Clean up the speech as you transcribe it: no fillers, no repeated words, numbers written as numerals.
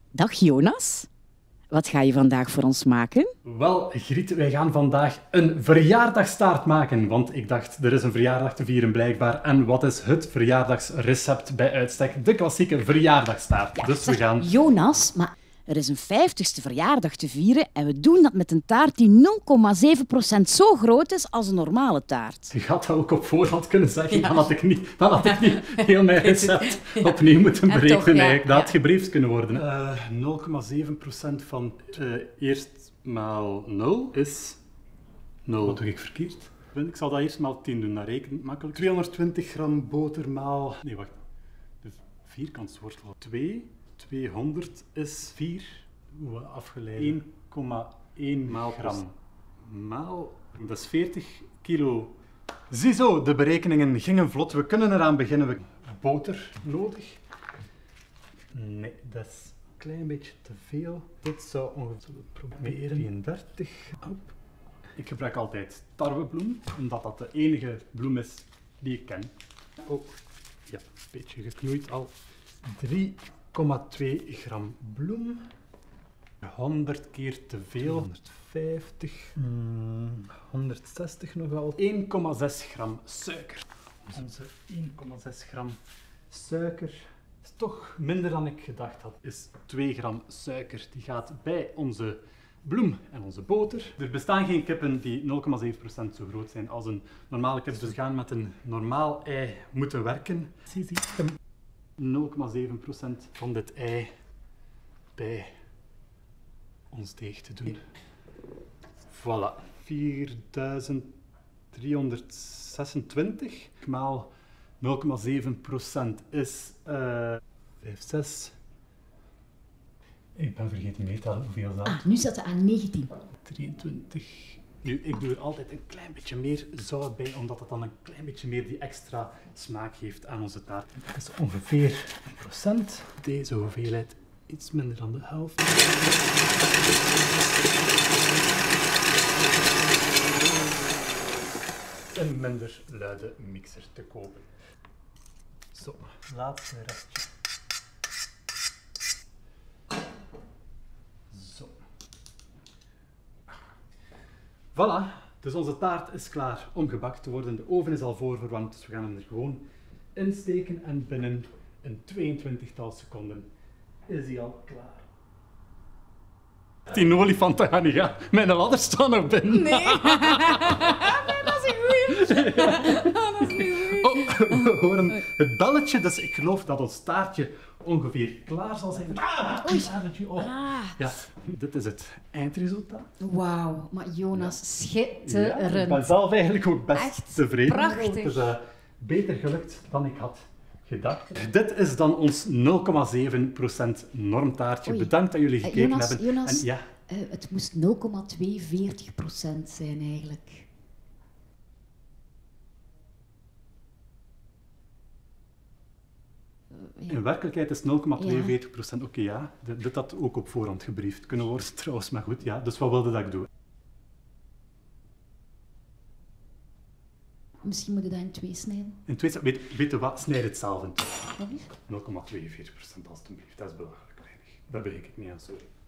Dag Jonas. Wat ga je vandaag voor ons maken? Wel, Griet, wij gaan vandaag een verjaardagstaart maken. Want ik dacht, er is een verjaardag te vieren blijkbaar. En wat is het verjaardagsrecept bij uitstek? De klassieke verjaardagstaart. Dus we gaan... Jonas, maar er is een 50ste verjaardag te vieren en we doen dat met een taart die 0,7% zo groot is als een normale taart. Je had dat ook op voorhand kunnen zeggen, dan had ik niet heel mijn recept opnieuw moeten berekenen. Dat had gebriefd kunnen worden. 0,7% van eerst maal 0 is 0. Wat doe ik verkeerd? Ik zal dat eerst maal 10 doen, dat rekent makkelijk. 220 gram boter maal... Nee, wacht. De vierkantswortel. 200 is 4, afgeleid, 1,1 gram maal, dat is 40 kilo. Ziezo, de berekeningen gingen vlot. We kunnen eraan beginnen. We hebben boter nodig. Nee, dat is een klein beetje te veel. Dit zou ongeveer proberen. 33. Op. Ik gebruik altijd tarwebloem, omdat dat de enige bloem is die ik ken. Oh, ja, een beetje geknoeid al. 3,2 gram bloem. 100 keer te veel. 150. 160 nogal. 1,6 gram suiker. Onze 1,6 gram suiker is toch minder dan ik gedacht had. Is 2 gram suiker. Die gaat bij onze bloem en onze boter. Er bestaan geen kippen die 0,7% zo groot zijn als een normale kip. Dus we gaan met een normaal ei moeten werken. 0,7% van dit ei bij ons deeg te doen. Voilà. 4326 maal 0,7% is 5,6. Ik ben vergeten meetellen hoeveel dat is. Nu zat het aan 19. 23. Nu, ik doe er altijd een klein beetje meer zout bij, omdat het dan een klein beetje meer die extra smaak geeft aan onze taart. Dat is ongeveer 1%. Deze hoeveelheid iets minder dan de helft. Een minder luide mixer te kopen. Zo, laatste restje. Zo. Voilà, dus onze taart is klaar om gebakken te worden. De oven is al voorverwarmd, dus we gaan hem er gewoon insteken en binnen een 22-tal seconden is hij al klaar. Die olifanten gaan niet gaan. Mijn ladder staat nog binnen. Nee. Dat is een goeie. Dat is een goeie. Oh, we horen het belletje, dus ik geloof dat ons taartje ongeveer klaar zal zijn. Oei. Oh. Ja, dit is het eindresultaat. Wauw, maar Jonas, Ja, schitterend. ik ben zelf eigenlijk ook best Echt tevreden. prachtig. Het is beter gelukt dan ik had gedacht. Dit is dan ons 0,7% normtaartje. Oei. Bedankt dat jullie gekeken Jonas, hebben. Jonas, En ja, het moest 0,240% zijn eigenlijk. in werkelijkheid is 0,42%. Oké, ja. Dit had ook op voorhand gebriefd kunnen worden trouwens, maar goed, ja. Dus wat wilde dat ik doen? Misschien moet je dat in 2 snijden. In twee, weet je wat? Snijd het zelf in twee. Wat is? 0,42% alstublieft. Dat is belachelijk weinig. Daar begin ik niet aan, sorry.